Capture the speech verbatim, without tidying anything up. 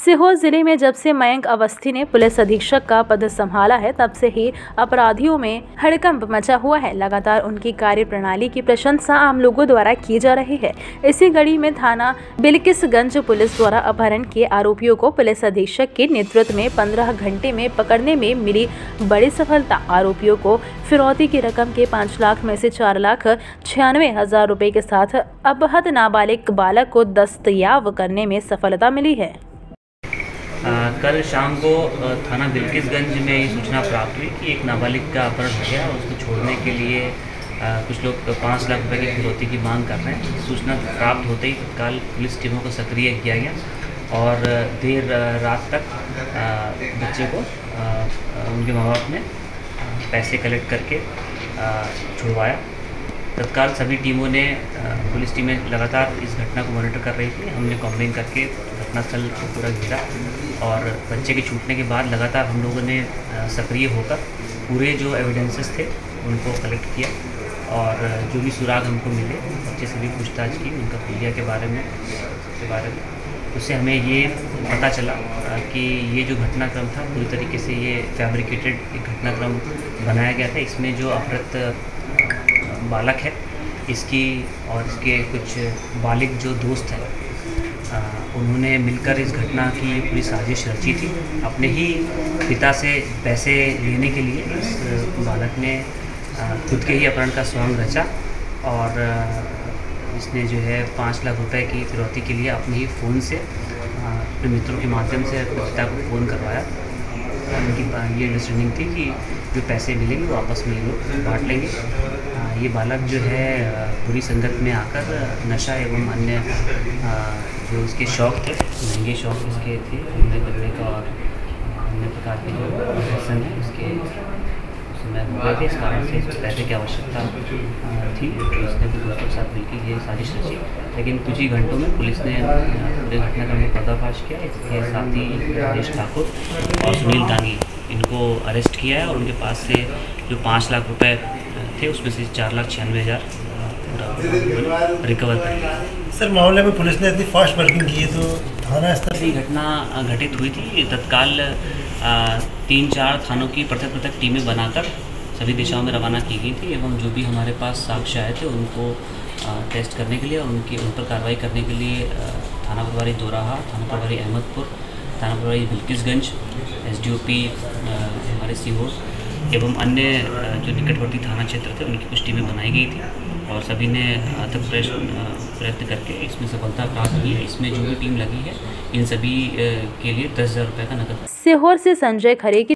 सीहोर जिले में जब से मयंक अवस्थी ने पुलिस अधीक्षक का पद संभाला है, तब से ही अपराधियों में हड़कंप मचा हुआ है। लगातार उनकी कार्य प्रणाली की प्रशंसा आम लोगों द्वारा की जा रही है। इसी कड़ी में थाना बिलकिसगंज पुलिस द्वारा अपहरण के आरोपियों को पुलिस अधीक्षक के नेतृत्व में पंद्रह घंटे में पकड़ने में मिली बड़ी सफलता। आरोपियों को फिरौती की रकम के पाँच लाख में से चार लाख छियानवे हजार रुपए के साथ अपहत नाबालिग बालक को दस्तयाब करने में सफलता मिली है। आ, कल शाम को थाना बिलकिसगंज में ये सूचना प्राप्त हुई कि एक नाबालिग का अपहरण हो गया और उसको छोड़ने के लिए आ, कुछ लोग पाँच लाख रुपए की फिरौती की मांग कर रहे हैं। सूचना प्राप्त होते ही तत्काल पुलिस टीमों को सक्रिय किया गया और देर रात तक आ, बच्चे को आ, उनके माँ बाप ने पैसे कलेक्ट करके छुड़वाया। तत्काल सभी टीमों ने पुलिस टीमें लगातार इस घटना को मॉनिटर कर रही थी। हमने कॉम्बिंग करके घटनास्थल को पूरा घेरा और बच्चे के छूटने के बाद लगातार हम लोगों ने सक्रिय होकर पूरे जो एविडेंसेस थे उनको कलेक्ट किया और जो भी सुराग हमको मिले बच्चे से भी पूछताछ की, उनका खुलिया के बारे में के बारे में उससे हमें ये पता चला कि ये जो घटनाक्रम था पूरी तरीके से ये फैब्रिकेटेड एक घटनाक्रम बनाया गया था। इसमें जो अपहृत बालक है इसकी और इसके कुछ बालिग जो दोस्त हैं उन्होंने मिलकर इस घटना की पूरी साजिश रची थी। अपने ही पिता से पैसे लेने के लिए इस बालक ने खुद के ही अपहरण का स्वांग रचा और इसने जो है पाँच लाख रुपए की फिरौती के लिए अपने ही फ़ोन से अपने मित्रों के माध्यम से अपने पिता को फ़ोन करवाया। उनकी ये अंडरस्टैंडिंग थी कि जो पैसे मिलेंगे वो आपस में ये लोग बांट लेंगे। ये बालक जो है बुरी संगत में आकर नशा एवं अन्य जो इसके शौक़ थे, महंगे शौक़ इसके थे घूमने फिरने का और अन्य प्रकार के जो व्यसन है उसके उसमें हो गए थे। इस कारण से इसको पैसे की आवश्यकता थी तो इसने भी दोस्तों के साथ मिलकर ये साजिश रची। लेकिन कुछ ही घंटों में पुलिस ने पूरे घटनाक्रम में पर्दाफाश किया। इसके साथ ही राजेश ठाकुर और सुनील दानी इनको अरेस्ट किया है और उनके पास से जो पाँच लाख रुपए थे उसमें से चार लाख छियानवे हज़ार पूरा रिकवर कर लिया। सर, मामले में पुलिस ने इतनी फास्ट वर्किंग की है तो थाना स्तर से घटना घटित हुई थी। तत्काल तीन चार थानों की पृथक पृथक टीमें बनाकर सभी दिशाओं में रवाना की गई थी एवं जो भी हमारे पास साक्ष्य आए थे उनको टेस्ट करने के लिए और उनकी उन पर कार्रवाई करने के लिए थाना प्रभारी दोराहा, थाना प्रभारी अहमदपुर, थाना प्रभारी बिलकिसगंज, एसडीओपी हमारे सीहोर एवं अन्य जो निकटवर्ती थाना क्षेत्र थे उनकी कुछ टीमें बनाई गई थी और सभी ने अथक प्रयत्न करके इसमें सफलता प्राप्त की है। इसमें जो भी टीम लगी है इन सभी के लिए दस हज़ार रुपये का नकद। सीहोर से संजय खरे की